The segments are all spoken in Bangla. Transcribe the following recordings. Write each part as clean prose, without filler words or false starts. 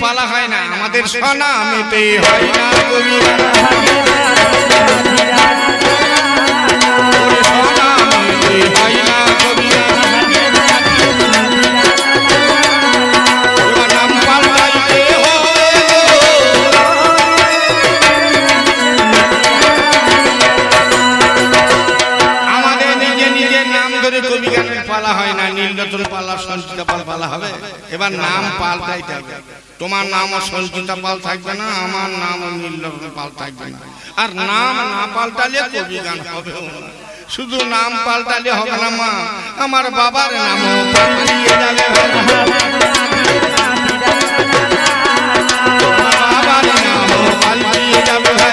পালা হয় না, আমাদের সোনা মেতে হয় না কবি গান, সোনা মেতে হয় না কবি গান। নাম পাল্টাইতে হবে, আমাদের নিজে নিজের নাম ধরে কবি গানের পালা হয় না। নীলরতন পালা, সঞ্চিতা পাল পালা হবে, এবার নাম পাল্টাইতে হবে। তোমার নামও সঞ্চিতা পাল থাকবে না, আমার নামও নীলরতন পাল থাকবে না। আর নাম না পাল্টালে কবি গান হবে না। শুধু নাম পাল্টালে হবে না মা, আমার বাবার নামও পাল্টিয়ে যাবে, বাবার নামও পাল্টিয়ে যাবে ভাই।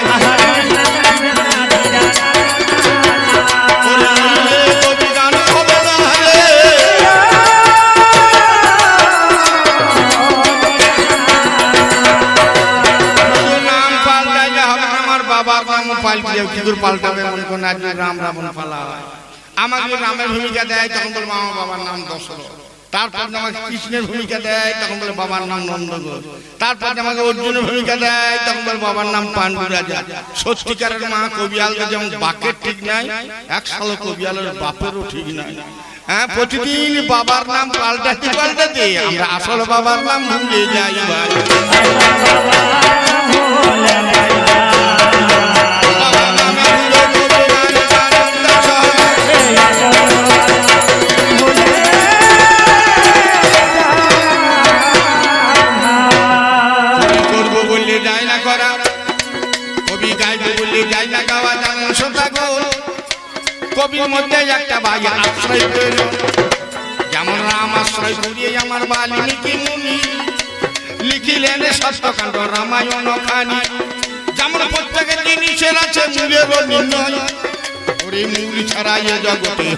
কবি গান হবে না রে, নাম পাল্টাইলে হবে না, আমার বাবার নামও পাল্টিয়ে কি করে পাল্টাবে? মনে করুন আজ রাম রাবণ পালা হয়, আমাকে রামের ভূমিকা দেয় তখন বলবো আমার বাবার নাম দশরথ। তারপর আমাকে কৃষ্ণের ভূমিকা দেয় তখন বলে বাবার নাম নন্দগোপ। তারপর আমাকে অর্জুনের ভূমিকা দেয় তখন বলে বাবার নাম পাণ্ডু রাজা। সত্যিকারের মা কবিয়ালকে যেমন বাকের ঠিক নাই, একশাল কবিয়ালের বাপেরও ঠিক নাই। হ্যাঁ, প্রতিদিন বাবার নাম পাল্টাতে পাল্টাতে আমরা আসল বাবার নাম ভুলে যাই ভাই। কবির মধ্যে একটা ভাই আশ্রয় পেল, যেমন রাম আশ্রয় করিয়ে আমার বাল্মীকি মুনি লিখিলেন সত্যকাণ্ড রামায়ণ খানি। যেমন প্রত্যেকের জিনিসের আছে মূলের নির্ণয়, ওরে মূল ছাড়া এ জগতে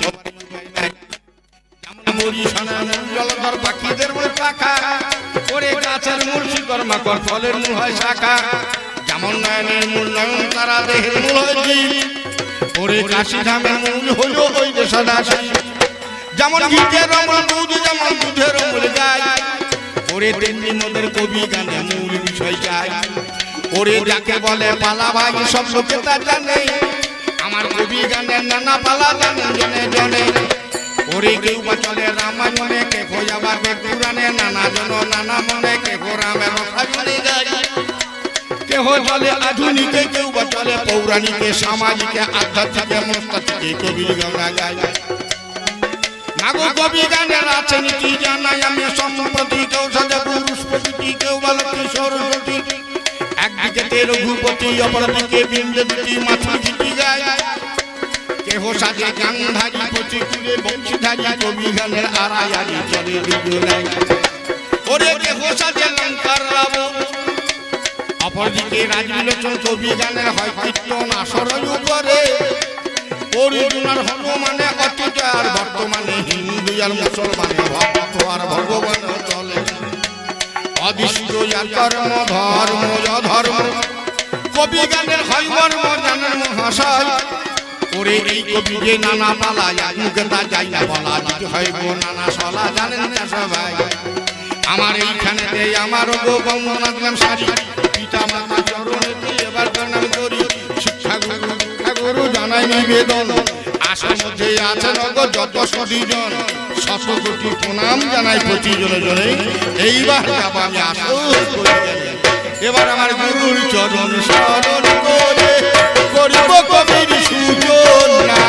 জলধর পাখিদের মূল শাখা, ওরে গাছের মূল শিকড় মাকড় ফলের মূল হয় শাখা। যেমন নয়নের মূল নয়ন তারা দেহের মূল হয় জীব, ওরে কাশি ধামের মূল হলো ওই যে সদাশি। যেমন ঘিতের মূল দুধ, যেমন দুধের মূল গায়, ওরে তেমনি মোদের কবি গানে মূল বিষয় যায়। ওরে যাকে বলে পালা ভাই সব লোকে তা জানে, আমার কবি গানের নানা পালা জানে জনে জনে। ওরে কেউ বা চলে রামায়ণে, কে খোঁজাবার পুরাণে, নানা জন নানা মনে, কে রামের ফাগুনে গায়। কেহ চলে আধুনিকে, কেউ বা চলে পৌরাণিকে, সামাজিকে, আধ্যাত্মিকে, মস্তিকে কবি গানা গায়। মাগো কবি গানের আছে নীতি জানাই আমি সম্প্রতি, কেউ সাজা পুরুষ প্রকৃতি, কেউ বলে সরস্বতী। একদিকে রঘুপতি, অপরদিকে বিন্দুপতি, মাথা গীতি গায়। কেহ সাজে গান্ধারী, প্রতিকূলে বংশীধারী, কবি গানের আড়াই চলে দুজনাই। ওরে কেহ সাজে লঙ্কার রাবণ, অপরদিকে রাজবিলোচন, কবি গানের হয় কীর্তন আসরের উপরে। অর্জুনার হনুমানে অতীত আর বর্তমানে, হিন্দু আর মুসলমানে ভক্ত আর ভগবান চলে। অদৃষ্ট আর কর্ম ধর্ম অধর্ম, কবি গানের হয় মর্ম জানেন মহাশয়। ওরে এই কবি যে নানা পালা, মুখে তা যাই না বলা, দিতে হয় গো নানা সলা জানেন না সবাই। আমার এইখানেতে আমারও গো বন্দনা দিলাম সারি, পিতা মাতা চরণেতে এবার প্রণাম করি। শিক্ষা গুরু জানাই নিবেদন, আশার মধ্যে আছেন অগ যত সদীজন, শত কোটি প্রণাম জানাই প্রতিজনে জনে। এইবার যাব আমি আসল করে গেলে, এবার আমার গুরুর চরণ শরণ করে করিব কবির সূচনা।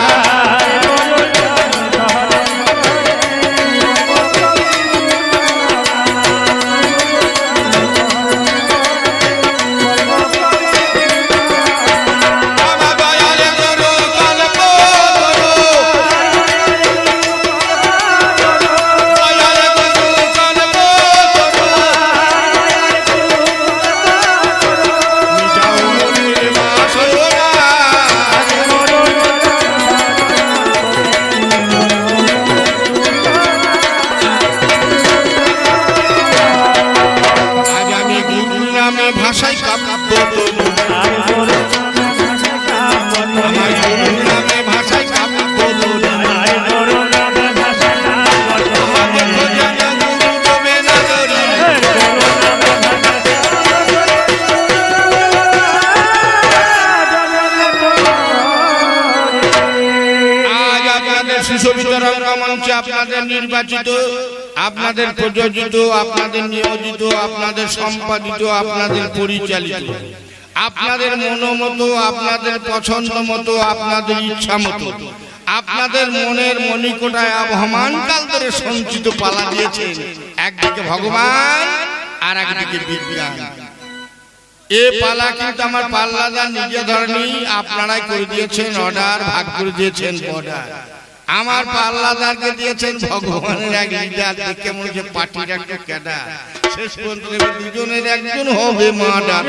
মঞ্চে আপনাদের নির্বাচিত, আপনাদের প্রযোজিত, আপনাদের নিয়োজিত, আপনাদের সম্পাদিত, আপনাদের পরিচালিত, আপনাদের মনোমতো, আপনাদের পছন্দ মতো, আপনাদের ইচ্ছা মতো, আপনাদের মনের মণিকোটায় আবহমান কাল ধরে সঞ্চিত পালা দিয়েছেন একদিকে ভগবান আর একদিকে বিজ্ঞান। এ পালা কিন্তু আমার পাল্লাদার নিজে ধরেনি, আপনারাই করে দিয়েছেন অর্ডার, ভাগ করে দিয়েছেন বর্ডার। আমার পাল্লাদারকে দিয়েছেন ভগবানের এক লিডার, দেখে মনে হচ্ছে পার্টির একটা ক্যাডার। শেষ পর্যন্ত দুজনের একজন হবে মার্ডার।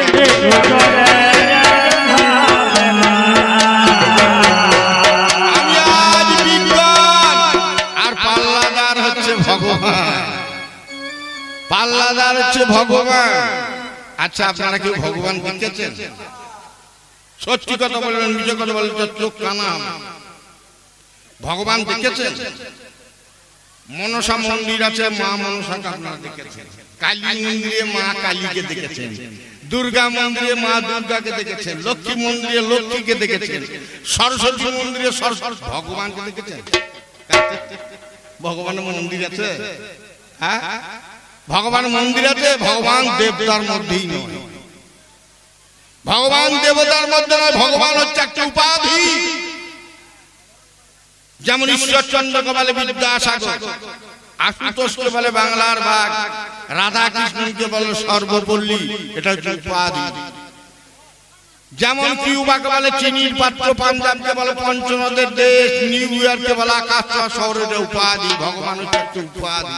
আমি আজ বিজ্ঞান আর পাল্লাদার হচ্ছে ভগবান, পাল্লাদার হচ্ছে ভগবান। আচ্ছা, আপনারা কেউ ভগবান দেখেছেন? সত্যি কথা বলবেন, মিথ্যে কথা বলবেন, চোখ কানা। ভগবান দেখেছেন? মনসা মন্দির আছে, মা মনসাকে আপনারা দেখেছেন। কালী মন্দিরে মা কালীকে দেখেছেন, দুর্গা মন্দিরে মা দুর্গাকে দেখেছেন, লক্ষ্মী মন্দিরে লক্ষ্মীকে দেখেছেন, সরস্বতী মন্দিরে সরস্বতী। ভগবানকে দেখেছেন? ভগবানের মন্দির আছে? হ্যাঁ, ভগবান মন্দির আছে। ভগবান দেবতার মধ্যেই নয়, ভগবান দেবতার মধ্যে নয়। ভগবান হচ্ছে একটা উপাধি। যেমন ঈশ্বরচন্দ্রকে বলে বিদ্যাসাগর, আশুতোষকে বলে বাংলার বাঘ, রাধা কৃষ্ণকে বলে সর্বপল্লী, এটা হচ্ছে উপাধি। যেমন কিউবাকে বলে চিনির পাত্র, পাঞ্জাবকে বলে পঞ্চনদের দেশ, নিউ ইয়র্ককে বলে আকাশ শহর, এটা উপাধি। ভগবান হচ্ছে একটা উপাধি।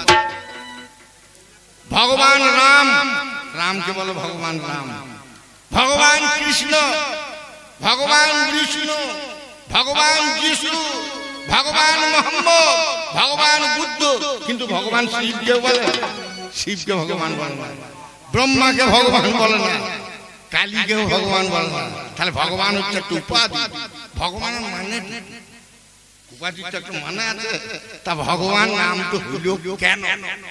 ভগবান রাম, রামকে বলে ভগবান রাম। ভগবান কৃষ্ণ, ভগবান বিষ্ণু, ভগবান যিশু, ভগবান মোহাম্মদ, ভগবান বুদ্ধ। কিন্তু ভগবান শিবকে বলে, শিবকে ভগবান বলে না, ব্রহ্মাকে ভগবান বলে না, কালীকেও ভগবান বলে না। তাহলে ভগবান হচ্ছে একটা উপাধি। ভগবানের মানে উপাধির তো একটা মানে আছে। তা ভগবান নাম তো হইল কেন?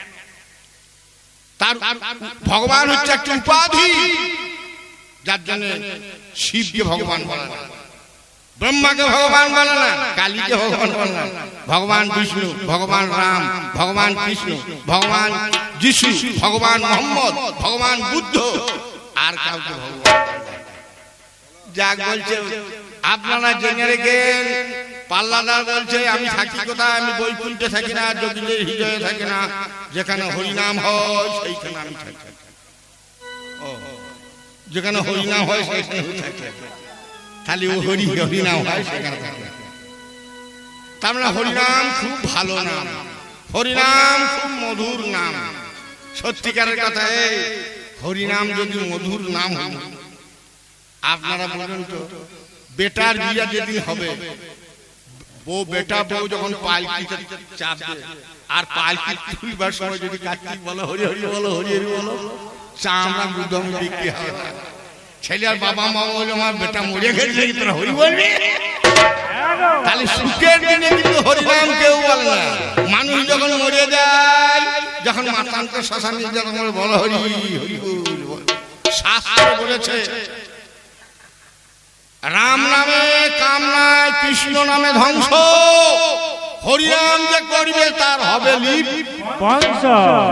তার ভগবান হচ্ছে একটা উপাধি, যার জন্য শিবকে ভগবান বলে না, ব্রহ্মাকে ভগবান বলে না, কালীকে ভগবান বলে না। ভগবান বিষ্ণু, ভগবান রাম, ভগবান কৃষ্ণ, ভগবান যিশু, ভগবান মোহাম্মদ, ভগবান বুদ্ধ, আর কাউকে ভগবান যাক বলছে আপনারা জেনে রেখেন। পাল্লাদার বলছে আমি থাকি কোথায়? আমি বৈকুণ্ঠে থাকি না, যোগীদের হৃদয়ে থাকি না, যেখানে হরিনাম হয় সেইখানে আমি থাকি। যেখানে হরিনাম হয় সেখানে থাকি, খালি ও হরিনাম হয় সেখানে থাকে। তার মানে হরিনাম খুব ভালো নাম, হরিনাম খুব মধুর নাম। সত্যিকারের কথা, হরিনাম যদি মধুর নাম হয়, আপনারা বলেন তো বেটার বিয়ে যেদিন হবে, বউ বেটা বউ যখন পালকিতে চাপবে, আর পালকি তুলবার সময় যদি কার্তিক বলো হরি হরি বলো, হরি হরি বলো, চামড়া গুদম বিক্রি হবে। ছেলে আর বাবা মা বলে আমার বেটা মরে গেছে, তোরা হরি বলবি? তাহলে সুখের দিনে কিন্তু হরিনাম কেউ বলে না। মানুষ যখন মরে যায়, যখন মাতান্ত শ্মশানে যখন বলো হরি হরি বল। শাস্ত্র বলেছে রাম নামে কাম নাই, কৃষ্ণ নামে ধ্বংস। হরিনাম যে করবে তার হবে লিপ বংশ।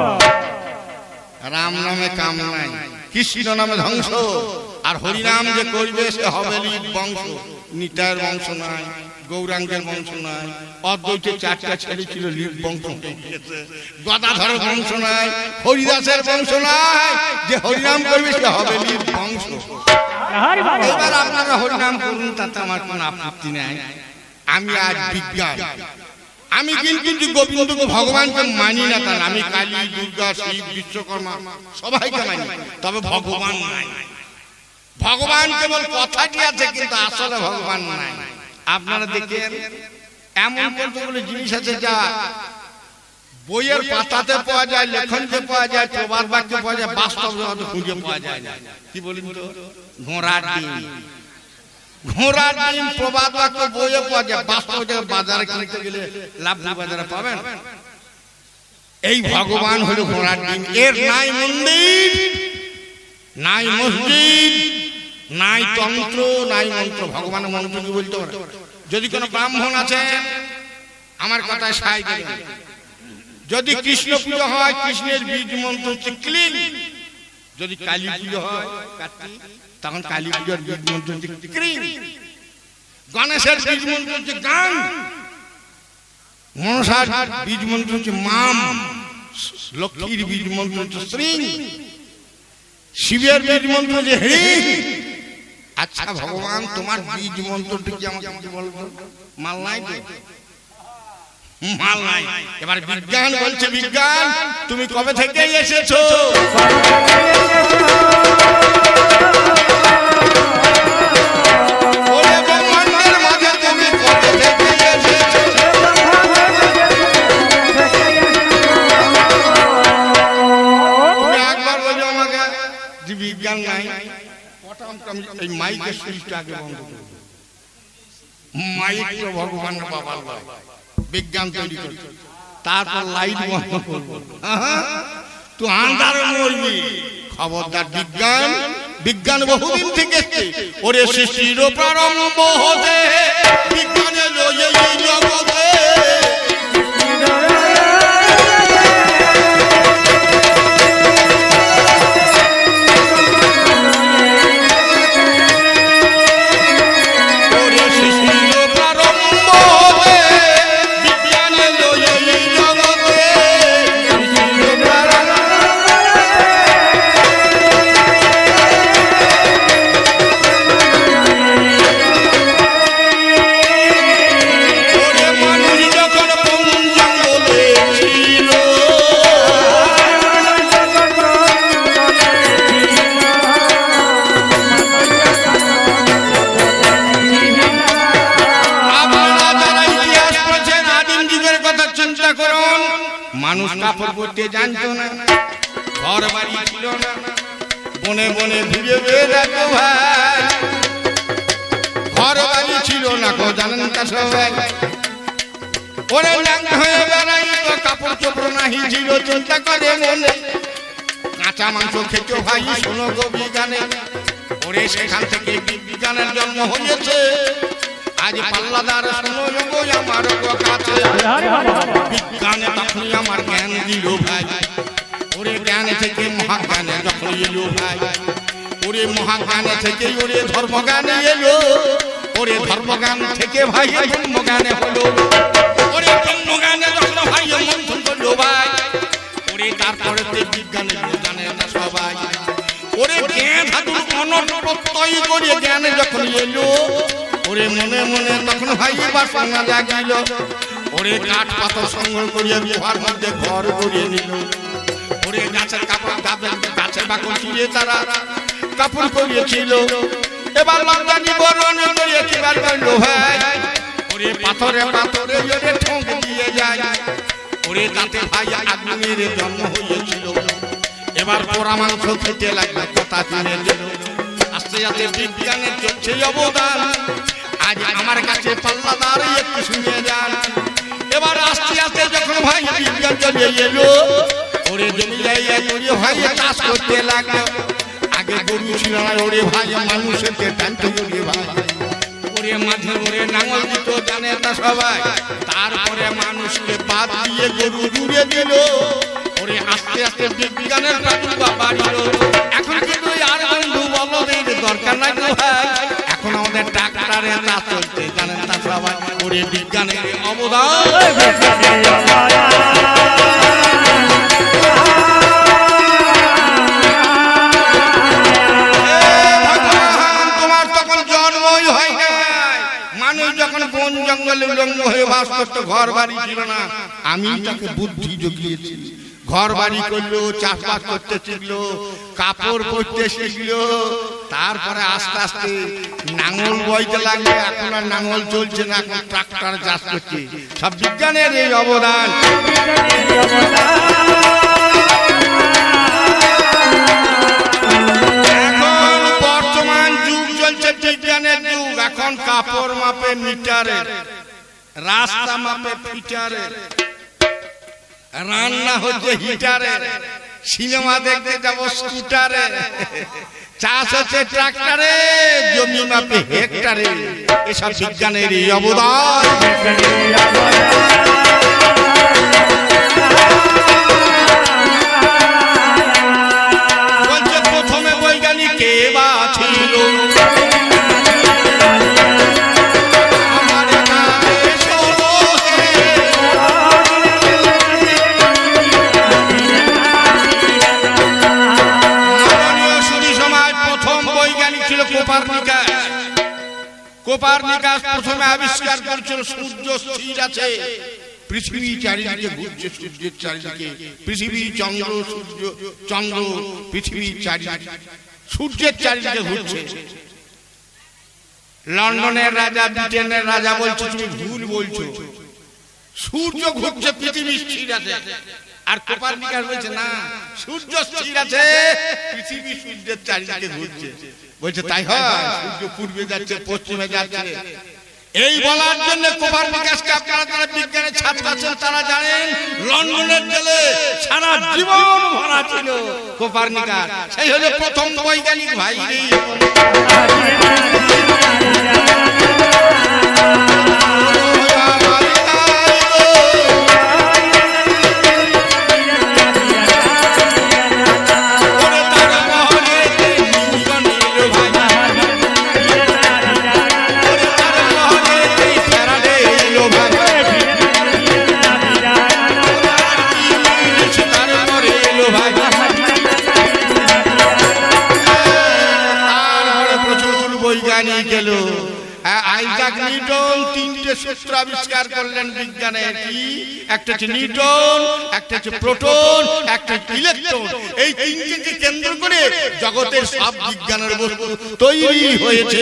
রাম নামে কাম নাই, কৃষ্ণ নামে ধ্বংস, আর হরিনাম যে করবে সে হবে লিপ বংশ। নিতাইয়ের বংশ নাই, গৌরাঙ্গের বংশ নাই, অদ্বৈতের চারটা ছেলে ছিল লিপ বংশ, গদাধরের বংশ নাই, হরিদাসের বংশ নাই, যে হরিনাম করবে সে হবে লিপ বংশ। এবার আপনারা হরিনাম করুন, তাতে আমার কোনো আপত্তি নাই। আমি আজ বিজ্ঞান, আমি কিন্তু গোবিন্দকে ভগবানকে মানি না। তাহলে আমি কালী, দুর্গা, শিব, বিশ্বকর্মা সবাইকে মানি, তবে ভগবান নাই। ভগবান কেবল কথাটি আছে, কিন্তু আসলে ভগবান নাই। আপনারা দেখেন এমন কতগুলো জিনিস আছে যা বইয়ের পাতাতে পাওয়া যায়, লেখনতে পাওয়া যায়, প্রবাদ বাক্যে পাওয়া যায়, বাস্তব জগতে খুঁজে পাওয়া যায় না। কি বলেন তো? ঘোড়ার ডিম, ঘোড়ার ডিম প্রবাদ বাক্য বইয়ে পাওয়া যায়, বাস্তব বাজারে কিনতে গেলে লাভলি বাজারে পাবেন। এই ভগবান হলো ঘোড়ার ডিম। এর নাই মন্দির, নাই মসজিদ, নাই তন্ত্র, নাই মন্ত্র। ভগবানের মন্ত্র কি বলতে পারে? যদি কোনো ব্রাহ্মণ আছে আমার কথায় সাই দেবেন। যদি কৃষ্ণ পুজো হয় কৃষ্ণের বীজ মন্ত্র হচ্ছে ক্লিন, যদি কালী পুজো হয় তখন কালী পুজোর বীজ মন্ত্র হচ্ছে ক্রিম, গণেশের বীজ মন্ত্র হচ্ছে গান, মনসার বীজ মন্ত্র হচ্ছে মাম, লক্ষ্মীর বীজ মন্ত্র হচ্ছে শ্রী, শিবের বীজ মন্ত্র হচ্ছে হ্রিং। আচ্ছা ভগবান তোমার বীজ মন্ত্রটি কি আমাকে বলবো? মাল নাই তো, মাল নাই। এবার বিজ্ঞান বলছে, বিজ্ঞান তুমি কবে থেকে এসেছো? ব্রহ্মাণ্ডের মাঝে তুমি কবে থেকে এসেছো? তুমি একবার বলছো আমাকে যে বিজ্ঞান নাই, এই মাইকের সুইচটা আগে বন্ধ করো। মাইক তো ভগবান বাবার লয়, বিজ্ঞান তৈরি করছে, তারপর লাইট বন্ধ করবো, তুই আন্ধারে মরবি। খবরদার বিজ্ঞান, বিজ্ঞান বহুদিন থেকে এসছে। ওরে সৃষ্টির প্রারম্ভ হতে বিজ্ঞানের এই জগতে মানুষ কাপড় পরতে জানতো না, ঘর বাড়ি ছিল না, বনে বনে ঘুরে বেড়াতো ভাই, ঘর বাড়ি ছিল না কো জানেন তা সবাই। ওরে নাঙ্গা হয়ে বেড়াইতো, কাপড় চোপড় নাহি ছিল, চিন্তা করে মনে কাঁচা মাংস খেতো ভাই, শোনো গো বিজ্ঞানে। ওরে সেখান থেকে বিজ্ঞানের জন্ম হয়েছে। আজ পাল্লাদার শোনো গো আমার গো কাছে, বিজ্ঞানে তখনই আমার জ্ঞান দিল ভাই। ওরে জ্ঞানে থেকে মহাজ্ঞানে যখন এলো ভাই, ওরে মহাজ্ঞানে থেকে ওরে ধর্মজ্ঞানে এলো, ওরে ধর্মজ্ঞান থেকে ভাই ব্রহ্মজ্ঞানে হলো, ওরে ব্রহ্মজ্ঞানে যখন ভাই মন্থন করলো ভাই, ওরে তারপরে বিজ্ঞানে জানে না সবাই। ওরে জ্ঞান ধাতুর অনট প্রত্যয় করে জ্ঞানে যখন এলো, ওরে মনে মনে তখন ভাই বাসনা জাগিল। ওরে কাঠ পাথর সংগ্রহ করিয়া গুহার মধ্যে ঘর করিয়ে নিল। ওরে গাছের কাপড়, গাছের বাকল ছিঁড়ে তারা কাপড় করিয়েছিল। এবার লন্ডনী বরণ করিয়ে কিবার করল ভাই, ওরে পাথরে পাথরে ওরে ঠোঁক দিয়ে যায়। ওরে তাতে ভাই আগুনের জন্ম হয়েছিল। এবার পোড়া মাংস খেতে লাগবে, কথা কিনে দিল। আস্তে আস্তে বিজ্ঞানের চলছে অবদান। আজ আমার কাছে পাল্লাদার একটু শুনে যান। এবার আস্তে আস্তে যখন ভাই বিজ্ঞান চলে এলো, ওরে জমি জায়গায় ওরে ভাই চাষ করতে লাগলো। আগে গরু ছিল না, ওরে ভাই মানুষের টানতে ওরে ভাই, ওরে মাঝে ওরে নাঙল দিত জানে তা সবাই। তারপরে মানুষকে বাদ দিয়ে গরু জুড়ে দিল। ওরে আস্তে আস্তে বিজ্ঞানের প্রাদুর্ভাব বাড়িল। এখন কিন্তু আর বন্ধু বলদের দরকার নাই ভাই, এখন আমাদের ট্রাক্টরে চাষ চলছে জানেন তা সবাই। ওরে বিজ্ঞানের অবদান, তোমার তখন জন্মই হয় না। মানুষ যখন বন জঙ্গলে উলঙ্গ হয়ে বাস করতো, ঘর বাড়ি ছিল না, আমি তাকে বুদ্ধি জুগিয়েছি। ঘর বাড়ি করলো, চাষবাস করতে শিখলো, কাপড় পরতে শিখলো। তারপরে আস্তে আস্তে নাঙল বইতে লাগলো। এখন আর নাঙল চলছে না, এখন ট্রাক্টর চাষ করছে। সব বিজ্ঞানের এই অবদান। এখন বর্তমান যুগ চলছে বিজ্ঞানের যুগ। এখন কাপড় মাপে মিটারে, রাস্তা মাপে ফিটারে, রান্না হচ্ছে হিটারে, সিনেমা দেখতে যাবো স্কুটারে, চাষ হচ্ছে ট্রাক্টরে, জমি মাপে হেক্টারে। এসব বিজ্ঞানের অবদান। কোপারনিকাস প্রথমে আবিষ্কার করেছিল সূর্য স্থির আছে, পৃথিবী চারিদিকে ঘুরছে, সূর্যের চারিদিকে পৃথিবী, চন্দ্র, সূর্য, চন্দ্র, পৃথিবী চারিদিকে সূর্যের চারিদিকে ঘুরছে। লন্ডনের রাজা, ব্রিটেনের রাজা বলছে তুমি ভুল বলছো, সূর্য ঘুরছে, পৃথিবী স্থির আছে। আর কোপারনিকাস বলছে না, সূর্য স্থির আছে, পৃথিবী সূর্যের চারিদিকে ঘুরছে। বলছে তাই হয়, সূর্য পূর্বে যাচ্ছে, পশ্চিমে যাচ্ছে। এই বলার জন্য কোপারনিকাসকে আপনারা যারা বিজ্ঞানের ছাত্র আছেন তারা জানেন, লন্ডনের জেলে সারা জীবন ভরা ছিল কোপারনিকাস। সেই হলো প্রথম বৈজ্ঞানিক ভাই। আইজাক নিউটন তিনটে সূত্র আবিষ্কার করলেন বিজ্ঞানের। কি? একটা হচ্ছে নিউটন, একটা হচ্ছে প্রোটন, একটা ইলেকট্রন। এই তিনটিকে কেন্দ্র করে জগতের সব বিজ্ঞানের বস্তু তৈরি হয়েছে।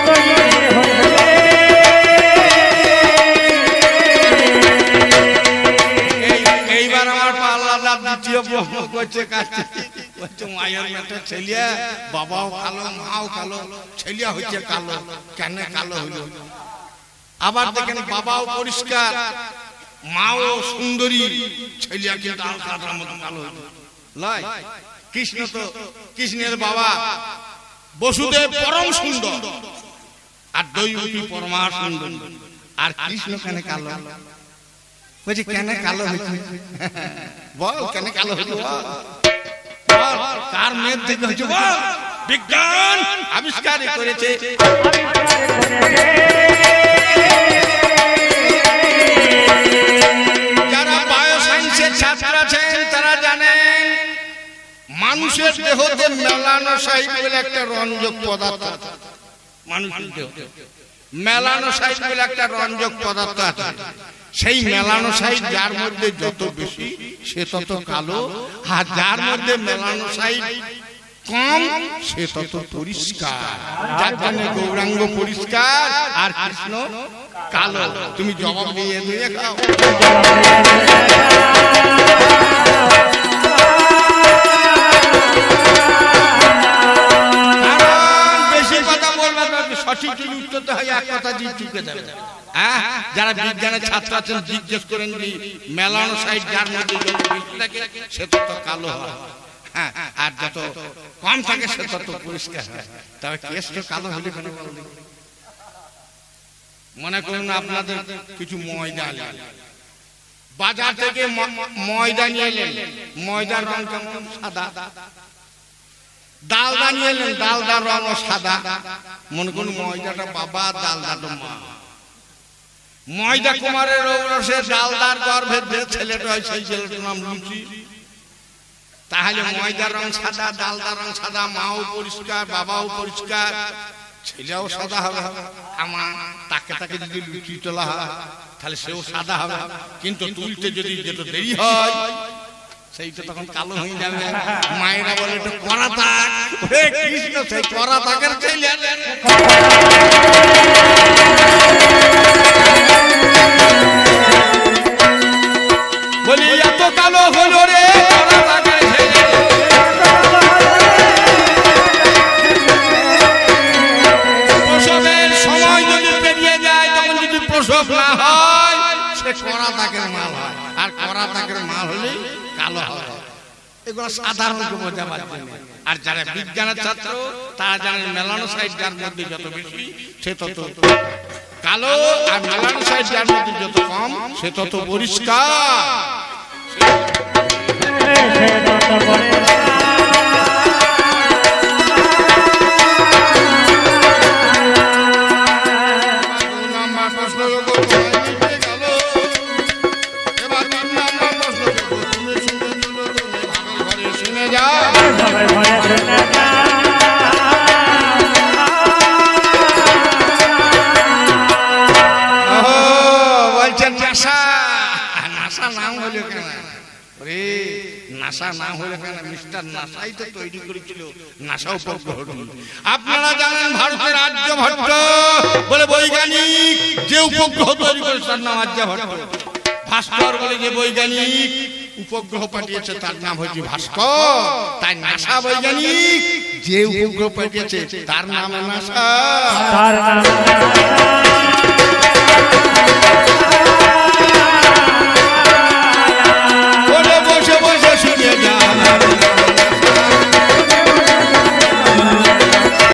এইবার আমার পাল্লা দ্বিতীয় প্রশ্ন করছে কাছে, মায়ের মেয়েটা ছেলিয়া, বাবাও কালো, মাও কালো, ছেলিয়া হচ্ছে কালো, কেন কালো হইল? আবার দেখেন বাবাও পরিষ্কার, মাও সুন্দরী, ছেলিয়া কিন্তু আলকাটার মতো কালো হইল। লয়, কৃষ্ণ তো, কৃষ্ণের বাবা বসুদেব পরম সুন্দর, আর দৈবকী পরমা সুন্দর, আর কৃষ্ণ কেন কালো? বলছি কেন কালো হয়েছে? বল কেন কালো হয়েছে? কার মেয়ের থেকে হচ্ছে? বিজ্ঞান আবিষ্কার করেছে। যারা বায়োসায়েন্সের ছাত্র আছেন তারা জানেন, মানুষের দেহতে মেলানোসাইট বলে একটা রঞ্জক পদার্থ আছে। মানুষের দেহতে মেলানোসাইট বলে একটা রঞ্জক পদার্থ আছে। সেই মেলানোসাইট যার মধ্যে যত বেশি সে তত কালো, আর যার মধ্যে মেলানোসাইট কম সে তত পরিষ্কার। যার জন্য গৌরাঙ্গ পরিষ্কার আর কৃষ্ণ কালো। তুমি জবাব দিয়ে দিয়ে খাও। বেশি কথা বলবে, সঠিক উত্তর তো হয় এক কথা দিয়ে চুকে যাবে। যারা বিজ্ঞানের ছাত্র আছেন জিজ্ঞেস করেন যে মেলানোসাইট যার মধ্যে যত বেশি থাকে সে তত কালো হয়, আর যত কম থাকে সে তত পরিষ্কার হয়। তবে কেসটা কালো হলে মনে করুন আপনাদের কিছু ময়দা বাজার থেকে ময়দা নিয়ে এলেন, ময়দার রং কেমন? সাদা। ডালদা নিয়ে এলেন, ডালদার রং সাদা। মনে করুন ময়দাটা বাবা, ডালদাটা মা। ময়দা কুমারের ঔরসে ডালদার গর্ভের যে ছেলেটা হয় সেই ছেলেটার নাম লুচি। তাহলে ময়দার রং সাদা, ডালদার রং সাদা, মাও পরিষ্কার, বাবাও পরিষ্কার, ছেলেও সাদা হবে। আমার তাকে তাকে যদি লুচি তোলা হয় তাহলে সেও সাদা হবে, কিন্তু তুলতে যদি যেটা দেরি হয় সেইটা তখন কালো হয়ে যাবে। মায়েরা বলে এটা কড়া তাক। কৃষ্ণ সেই কড়া তাকের ছেলে। বলি এত কালো হলো রে কড়া তাকের ছেলে। প্রসবের সময় যদি পেরিয়ে যায়, তখন যদি প্রসব না হয় সে কড়া তাকের মাল হয়, আর কড়া তাকের মাল হলে কালো হয়। এগুলো সাধারণ বোঝাবার জন্য। আর যারা বিজ্ঞানের ছাত্র তারা জানেন মেলানোসাইট যার মধ্যে যত বেশি সে তত কালো, আর মেলানোসাইট যার মধ্যে যত কম সে তত পরিষ্কার। না হলে কেন মিস্টার নাসাই তো তৈরি করেছিল নাসা উপগ্রহটি। আপনারা জানেন ভারতের আর্যভট্ট বলে বৈজ্ঞানিক যে উপগ্রহ তৈরি করেছে তার নাম আর্যভট্ট। ভাস্কর বলে যে বৈজ্ঞানিক উপগ্রহ পাঠিয়েছে তার নাম হচ্ছে ভাস্কর। তাই নাসা বৈজ্ঞানিক যে উপগ্রহ পাঠিয়েছে তার নাম নাসা।